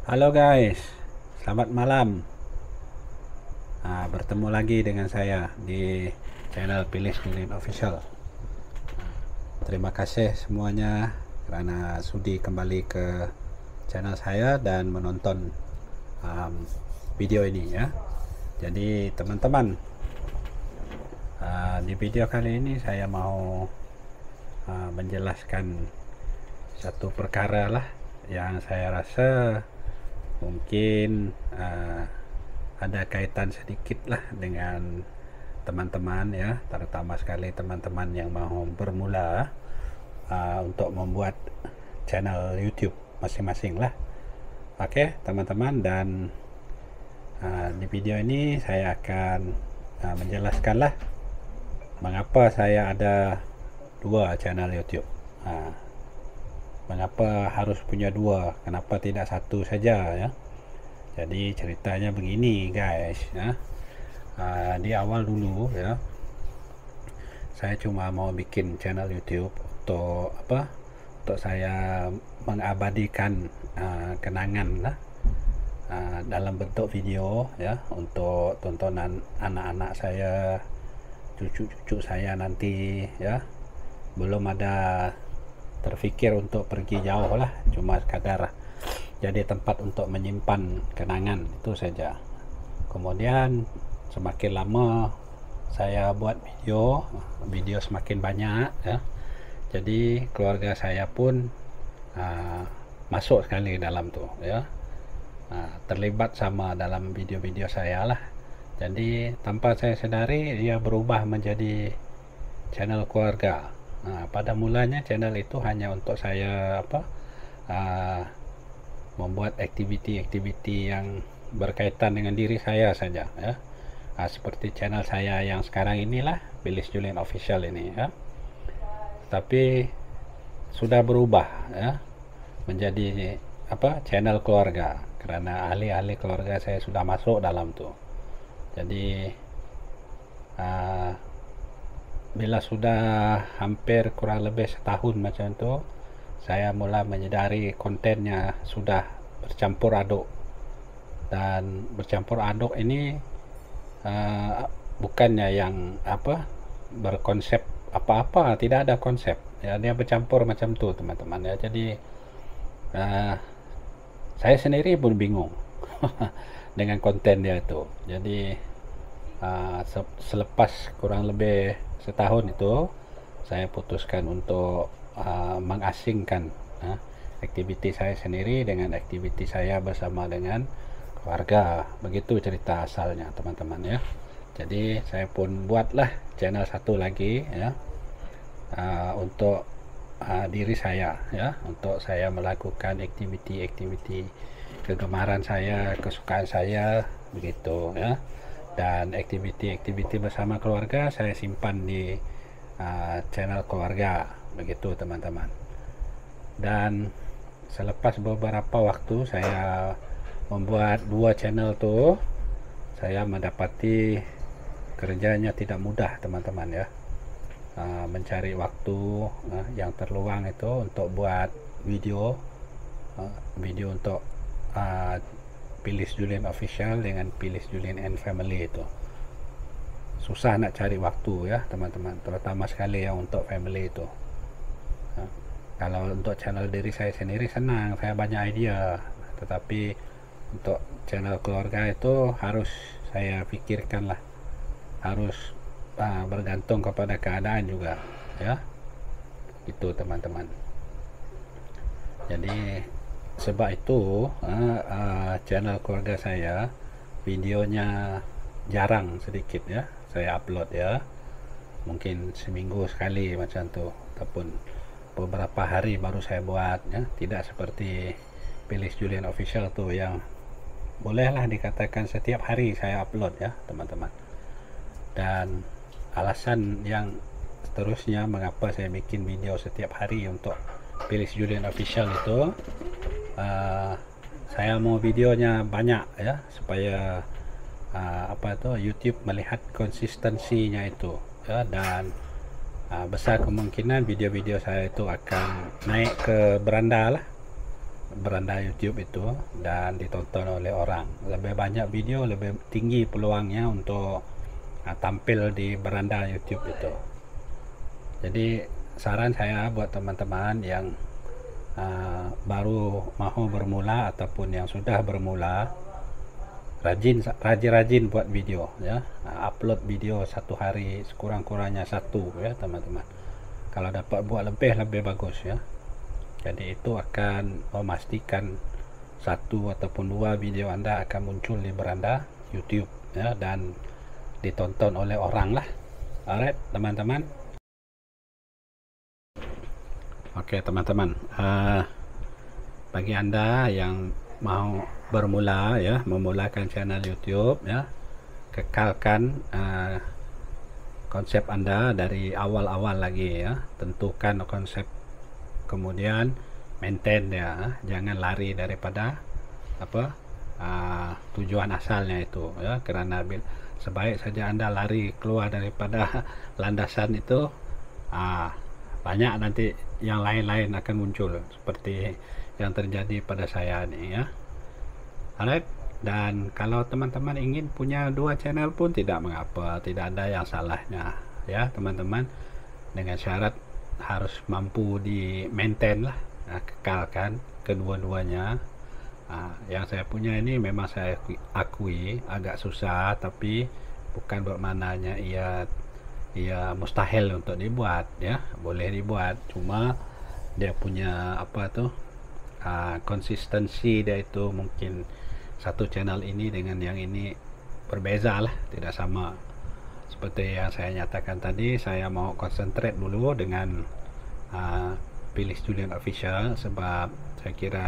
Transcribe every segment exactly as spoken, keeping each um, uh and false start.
Halo guys, selamat malam. Nah, bertemu lagi dengan saya di channel Pilih Julin Official. Terima kasih semuanya karena sudi kembali ke channel saya dan menonton um, video ini ya. Jadi teman-teman, uh, di video kali ini saya mau uh, menjelaskan satu perkara lah yang saya rasa mungkin uh, ada kaitan sedikit lah dengan teman-teman ya, terutama sekali teman-teman yang mau bermula uh, untuk membuat channel YouTube masing-masing lah. Oke teman-teman, dan uh, di video ini saya akan uh, menjelaskan lah mengapa saya ada dua channel YouTube. uh, Mengapa harus punya dua? Kenapa tidak satu saja ya? Jadi ceritanya begini guys ya. Uh, di awal dulu ya, saya cuma mau bikin channel YouTube untuk apa? Untuk saya mengabadikan uh, kenangan lah uh, dalam bentuk video ya, untuk tontonan anak-anak saya, cucu-cucu saya nanti ya. Belum ada terfikir untuk pergi jauh lah, cuma sekadar jadi tempat untuk menyimpan kenangan itu saja. Kemudian semakin lama saya buat video, video semakin banyak ya. Jadi keluarga saya pun uh, masuk sekali dalam tuh ya, uh, terlibat sama dalam video-video saya lah. Jadi tanpa saya sadari dia berubah menjadi channel keluarga. Nah, pada mulanya channel itu hanya untuk saya apa uh, membuat aktiviti-aktiviti yang berkaitan dengan diri saya saja ya. Uh, seperti channel saya yang sekarang inilah, Pilih Julin Official ini ya. Tapi sudah berubah ya menjadi apa channel keluarga, karena ahli-ahli keluarga saya sudah masuk dalam tuh. Jadi uh, bila sudah hampir kurang lebih setahun macam itu, saya mulai menyadari kontennya sudah bercampur aduk. Dan bercampur aduk ini uh, bukannya yang apa berkonsep apa-apa, tidak ada konsep ya, dia bercampur macam tu teman-teman ya. Jadi uh, saya sendiri pun bingung dengan konten dia itu. Jadi uh, selepas kurang lebih setahun itu, saya putuskan untuk uh, mengasingkan uh, aktiviti saya sendiri dengan aktiviti saya bersama dengan keluarga. Begitu cerita asalnya teman-teman ya. Jadi saya pun buatlah channel satu lagi ya, uh, untuk uh, diri saya ya, untuk saya melakukan aktiviti-aktiviti kegemaran saya, kesukaan saya begitu ya. Dan aktiviti-aktiviti bersama keluarga saya simpan di uh, channel keluarga begitu teman-teman. Dan selepas beberapa waktu saya membuat dua channel tuh, saya mendapati kerjanya tidak mudah teman-teman ya. Uh, mencari waktu uh, yang terluang itu untuk buat video uh, video untuk uh, Pilih Julin Official dengan Pilih Julin and Family itu susah nak cari waktu ya teman-teman, terutama sekali yang untuk family itu. Nah, kalau untuk channel diri saya sendiri senang, saya banyak idea, tetapi untuk channel keluarga itu harus saya pikirkan lah, harus uh, bergantung kepada keadaan juga ya, itu teman-teman. Jadi sebab itu uh, uh, channel keluarga saya videonya jarang sedikit ya saya upload ya, mungkin seminggu sekali macam tu, ataupun beberapa hari baru saya buat ya. Tidak seperti Pilih Julin Official tu yang bolehlah dikatakan setiap hari saya upload ya teman-teman. Dan alasan yang seterusnya mengapa saya bikin video setiap hari untuk Pilih Julin Official itu, uh, saya mau videonya banyak ya, supaya uh, apa itu YouTube melihat konsistensinya itu ya. Dan uh, besar kemungkinan video-video saya itu akan naik ke beranda lah, beranda YouTube itu dan ditonton oleh orang. Lebih banyak video, lebih tinggi peluangnya untuk uh, tampil di beranda YouTube itu. Jadi saran saya buat teman-teman yang uh, baru mau bermula ataupun yang sudah bermula, rajin rajin-rajin buat video ya, uh, upload video satu hari sekurang-kurangnya satu ya teman-teman. Kalau dapat buat lebih lebih bagus ya. Jadi itu akan memastikan satu ataupun dua video Anda akan muncul di beranda YouTube ya, dan ditonton oleh orang lah. Alright teman-teman. Oke teman-teman, uh, bagi Anda yang mau bermula ya, memulakan channel YouTube ya, kekalkan uh, konsep Anda dari awal-awal lagi ya. Tentukan konsep, kemudian maintain ya, jangan lari daripada apa uh, tujuan asalnya itu ya, karena sebaik saja Anda lari keluar daripada landasan itu, uh, banyak nanti yang lain-lain akan muncul seperti yang terjadi pada saya nih ya. Alright, dan kalau teman-teman ingin punya dua channel pun tidak mengapa, tidak ada yang salahnya ya teman-teman, dengan syarat harus mampu di maintain lah, nah, kekalkan kedua-duanya. Nah, yang saya punya ini memang saya akui agak susah, tapi bukan bermaknanya ia ia mustahil untuk dibuat ya, boleh dibuat, cuma dia punya apa tuh uh, konsistensi dia itu mungkin satu channel ini dengan yang ini berbeza lah, tidak sama. Seperti yang saya nyatakan tadi, saya mau konsentrate dulu dengan uh, pilih Julian Official, sebab saya kira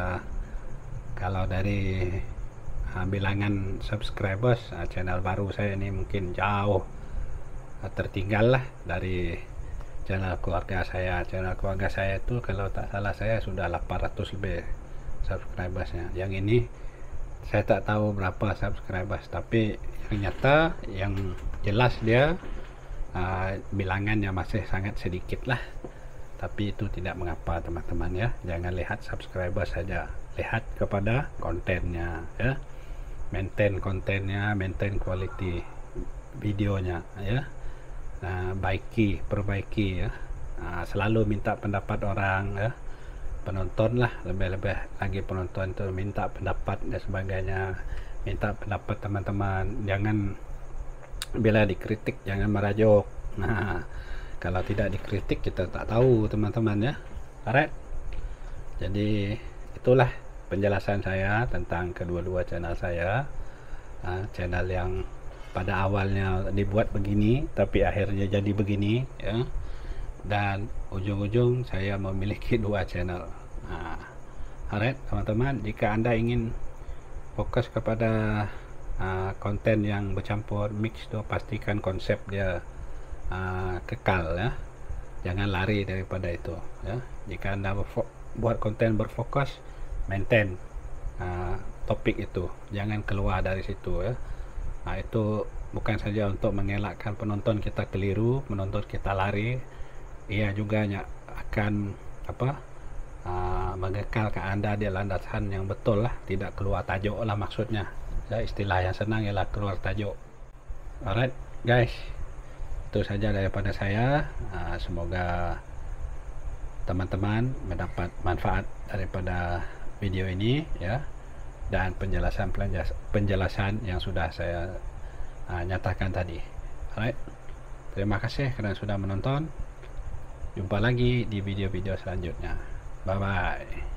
kalau dari uh, bilangan subscribers, uh, channel baru saya ini mungkin jauh uh, tertinggal lah dari channel keluarga saya. Channel keluarga saya itu kalau tak salah saya sudah delapan ratus lebih subscribersnya. Yang ini saya tak tahu berapa subscribers, tapi yang nyata, yang jelas dia uh, bilangannya masih sangat sedikit lah. Tapi itu tidak mengapa teman-teman ya, jangan lihat subscriber saja, lihat kepada kontennya ya, maintain kontennya, maintain quality videonya ya. Nah, baiki, perbaiki ya. Nah, selalu minta pendapat orang ya, penonton lah, lebih-lebih lagi penonton itu minta pendapat dan sebagainya, minta pendapat teman-teman, jangan bila dikritik jangan merajuk. Nah, kalau tidak dikritik kita tak tahu teman-teman ya. Alright, jadi itulah penjelasan saya tentang kedua-dua channel saya. Nah, channel yang pada awalnya dibuat begini tapi akhirnya jadi begini ya, dan ujung-ujung saya memiliki dua channel. Nah, alright teman-teman, jika Anda ingin fokus kepada uh, konten yang bercampur mix tuh, pastikan konsep dia uh, kekal ya, jangan lari daripada itu ya. Jika Anda buat konten berfokus, maintain uh, topik itu, jangan keluar dari situ ya. Nah, itu bukan saja untuk mengelakkan penonton kita keliru, penonton kita lari, ia juga akan apa uh, mengekalkan Anda di landasan yang betul lah, tidak keluar tajuk lah maksudnya ya, istilah yang senang ialah keluar tajuk. Alright guys, itu saja daripada saya. Uh, semoga teman-teman mendapat manfaat daripada video ini ya, dan penjelasan penjelasan yang sudah saya uh, nyatakan tadi. Alright, terima kasih karena sudah menonton. Jumpa lagi di video-video selanjutnya. Bye bye.